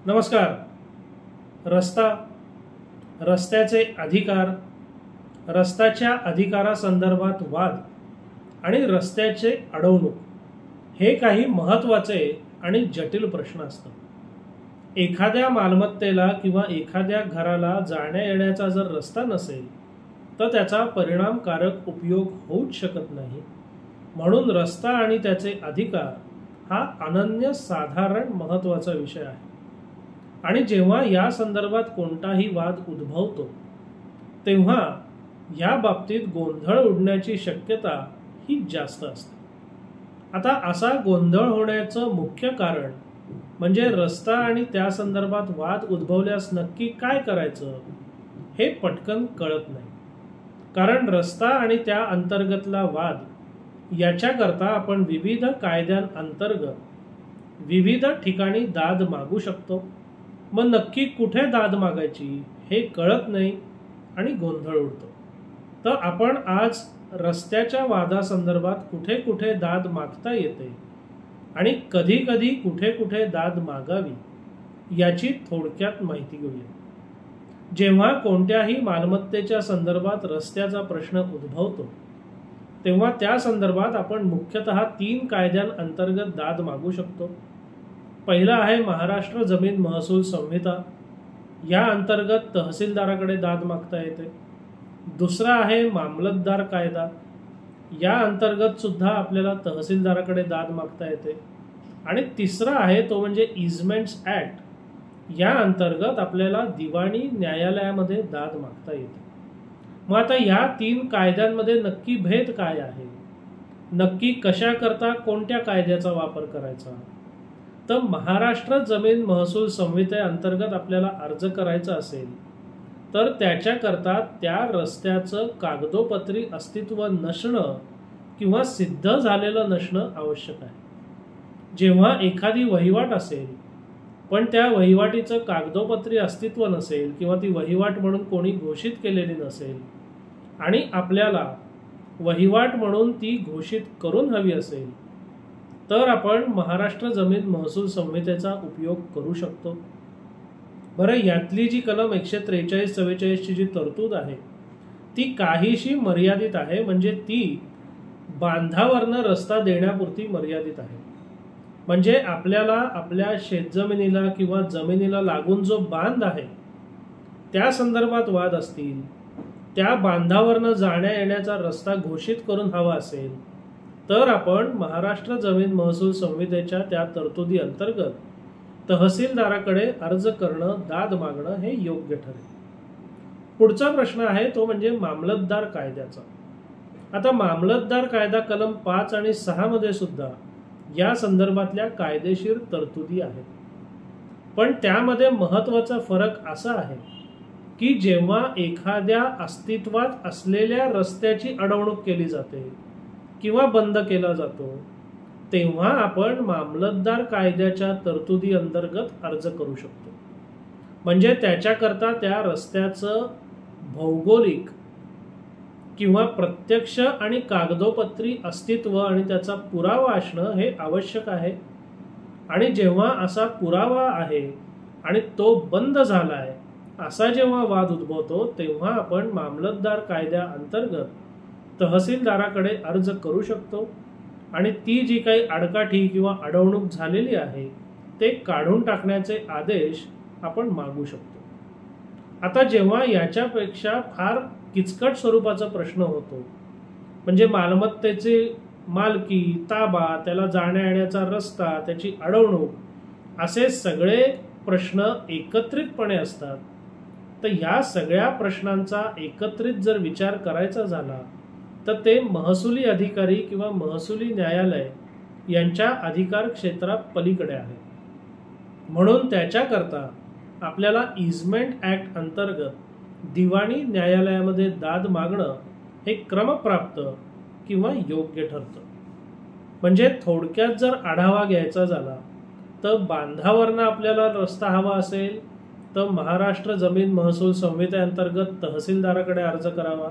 नमस्कार. रस्ता, रस्त्याचे अधिकार, रस्त्याच्या अधिकारासंदर्भात वाद आणि रस्त्याचे अडवणूक हे काही महत्त्वाचे आणि जटिल प्रश्न असतात. एखाद्या मालमत्तेला किंवा एखाद्या घराला जाण्या येण्याचा जर रस्ता नसेल तर त्याचा परिणामकारक उपयोग होऊच शकत नाही. म्हणून रस्ता आणि त्याचे अधिकार हा अनन्यसाधारण महत्त्वाचा विषय आहे. आणि जेव्हा या संदर्भात कोणताही वाद उद्भवतो तेव्हा या बाबतीत गोंधळ उडण्याची शक्यता ही जास्त असते. आता असा गोंधळ होण्याचं मुख्य कारण म्हणजे रस्ता आणि त्या संदर्भात वाद उद्भवल्यास नक्की काय करायचं हे पटकन कळत नाही. कारण रस्ता आणि त्या अंतर्गतला वाद याच्याकरता आपण विविध कायद्यांअंतर्गत विविध ठिकाणी दाद मागू शकतो. मग नक्की कुठे दाद मागायची हे कळत नाही आणि गोंधळ उडतो. तर आपण आज रस्त्याच्या वादासंदर्भात कुठे कुठे दाद मागता येते आणि कधी कधी कुठे कुठे दाद मागावी याची थोडक्यात माहिती घेऊया. जेव्हा कोणत्याही मालमत्तेच्या संदर्भात रस्त्याचा प्रश्न उद्भवतो तेव्हा त्या संदर्भात आपण मुख्यतः 3 कायद्यांअंतर्गत दाद मागू शकतो. पहिला आहे महाराष्ट्र जमीन महसूल संहिता. या अंतर्गत तहसीलदाराकडे दाद मागता येते. दुसरा आहे मामलतदार कायदा. या अंतर्गत सुद्धा आपल्याला तहसीलदाराकडे दाद मागता येते. आणि तिसरा आहे तो म्हणजे इजमेंट्स ॲक्ट. या अंतर्गत आपल्याला दिवाणी न्यायालयामध्ये दाद मागता येते. मग आता या 3 कायद्यांमध्ये नक्की भेद काय आहे, नक्की कशाकरता कोणत्या कायद्याचा वापर करायचा, तर महाराष्ट्र जमीन महसूल संहितेअंतर्गत आपल्याला अर्ज करायचा असेल तर त्याच्याकरता त्या रस्त्याचं कागदोपत्री अस्तित्व नसणं किंवा सिद्ध झालेलं नसणं आवश्यक आहे. जेव्हा एखादी वहिवाट असेल पण त्या वहिवाटीचं कागदोपत्री अस्तित्व नसेल किंवा ती वहिवाट म्हणून कोणी घोषित केलेली नसेल आणि आपल्याला वहिवाट म्हणून ती घोषित करून हवी असेल तर आपण महाराष्ट्र जमीन महसूल संहितेचा उपयोग करू शकतो. बरं, यातली जी कलम 143-44 ची जी तरतूद आहे ती काहीशी मर्यादित आहे. म्हणजे ती बांधावरनं रस्ता देण्यापुरती मर्यादित आहे. म्हणजे आपल्याला आपल्या शेतजमिनीला किंवा जमिनीला लागून जो बांध आहे त्या संदर्भात वाद असतील, त्या बांधावरनं जाण्या येण्याचा रस्ता घोषित करून हवा असेल तर आपण महाराष्ट्र जमीन महसूल संहितेच्या त्या तरतुदी अंतर्गत तहसीलदाराकडे अर्ज करणं, दाद मागणं हे योग्य ठरेल. पुढचा प्रश्न आहे तो म्हणजे मामलतदार कायद्याचा. आता मामलतदार कायदा कलम 5 आणि 6 मध्ये सुद्धा या संदर्भातल्या कायदेशीर तरतुदी आहेत. पण त्यामध्ये महत्त्वाचा फरक असा आहे की जेव्हा एखाद्या अस्तित्वात असलेल्या रस्त्याची अडवणूक केली जाते किंवा बंद केला जातो तेव्हा आपण मामलतदार कायद्याच्या तरतुदी अंतर्गत अर्ज करू शकतो. म्हणजे त्याच्याकरता त्या रस्त्याचं भौगोलिक किंवा प्रत्यक्ष आणि कागदोपत्री अस्तित्व आणि त्याचा पुरावा असणं हे आवश्यक आहे. आणि जेव्हा असा पुरावा आहे आणि तो बंद झाला आहे असा जेव्हा वाद उद्भवतो तेव्हा आपण मामलतदार कायद्या अंतर्गत तहसीलदाराकडे अर्ज करू शकतो आणि ती जी काही आडकाठी किंवा अडवणूक झालेली आहे ते काढून टाकण्याचे आदेश आपण मागू शकतो. आता जेव्हा याच्यापेक्षा फार किचकट स्वरूपाचा प्रश्न होतो म्हणजे मालमत्तेचे मालकी, ताबा, त्याला जाण्या येण्याचा रस्ता, त्याची अडवणूक असे सगळे प्रश्न एकत्रितपणे असतात, तर या सगळ्या प्रश्नांचा एकत्रित जर विचार करायचा झाला तर ते महसुली अधिकारी किंवा महसुली न्यायालय यांच्या अधिकार क्षेत्रात पलीकडे आहे. म्हणून त्याच्याकरता आपल्याला इजमेंट ॲक्ट अंतर्गत दिवाणी न्यायालयामध्ये दाद मागणं हे क्रमप्राप्त किंवा योग्य ठरतं. म्हणजे थोडक्यात जर आढावा घ्यायचा झाला तर बांधावरनं आपल्याला रस्ता हवा असेल तर महाराष्ट्र जमीन महसूल संहितेअंतर्गत तहसीलदाराकडे अर्ज करावा.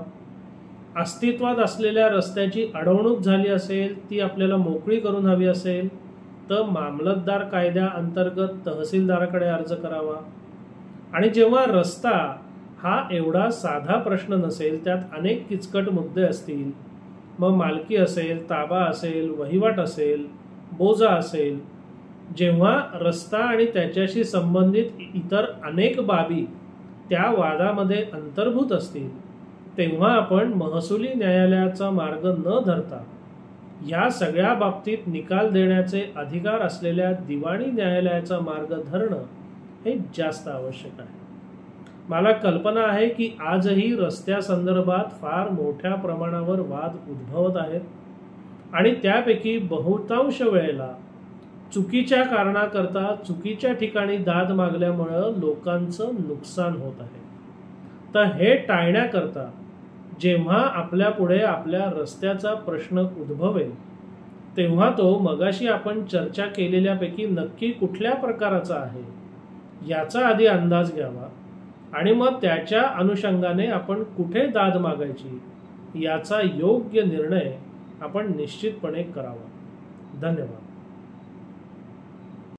अस्तित्वात असलेल्या रस्त्याची अडवणूक झाली असेल, ती आपल्याला मोकळी करून हवी असेल तर मामलतदार कायद्या अंतर्गत तहसीलदाराकडे अर्ज करावा. आणि जेव्हा रस्ता हा एवढा साधा प्रश्न नसेल, त्यात अनेक किचकट मुद्दे असतील, मग मालकी असेल, ताबा असेल, वहिवाट असेल, बोजा असेल, जेव्हा रस्ता आणि त्याच्याशी संबंधित इतर अनेक बाबी त्या वादामध्ये अंतर्भूत असतील, तेव्हा आपण महसुली न्यायालयाचा मार्ग न धरता या सगळ्या बाबतीत निकाल देण्याचे अधिकार असलेल्या दिवाणी न्यायालयाचा मार्ग धरणं हे जास्त आवश्यक आहे. मला कल्पना आहे की आजही रस्त्यासंदर्भात फार मोठ्या प्रमाणावर वाद उद्भवत आहेत आणि त्यापैकी बहुतांश वेळेला चुकीच्या कारणाकरता चुकीच्या ठिकाणी दाद मागल्यामुळं लोकांचं नुकसान होत आहे. तर हे टाळण्याकरता जेव्हा आपल्या पुढे आपल्या रस्त्याचा प्रश्न उद्भवेल, तेव्हा तो मगाशी आपण चर्चा केलेल्यापैकी नक्की कुठल्या प्रकाराचा आहे याचा आधी अंदाज घ्यावा आणि मग त्याच्या अनुषंगाने आपण कुठे दाद मागायची याचा योग्य निर्णय आपण निश्चितपणे करावा. धन्यवाद.